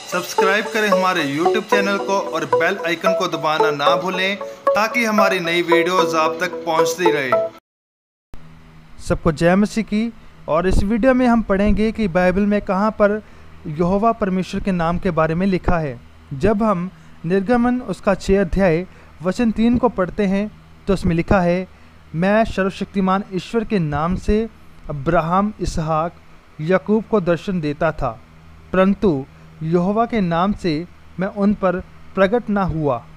Subscribe करें हमारे YouTube channel को और बेल आइकन को दबाना ना भूलें ताकि हमारी नई वीडियोस आप तक पहुंचती रहे। सबको जय मसीह की। और इस वीडियो में हम पढ़ेंगे कि बाइबल में कहाँ पर यहोवा परमेश्वर के नाम के बारे में लिखा है। जब हम निर्गमन उसका 6 अध्याय वचन 3 को पढ़ते हैं तो उसमें लिखा है, मैं सर्वशक्तिमान ईश्वर के नाम से अब्राहम, इसहाक, याकूब को दर्शन देता था, परंतु यहोवा के नाम से मैं उन पर प्रकट ना हुआ।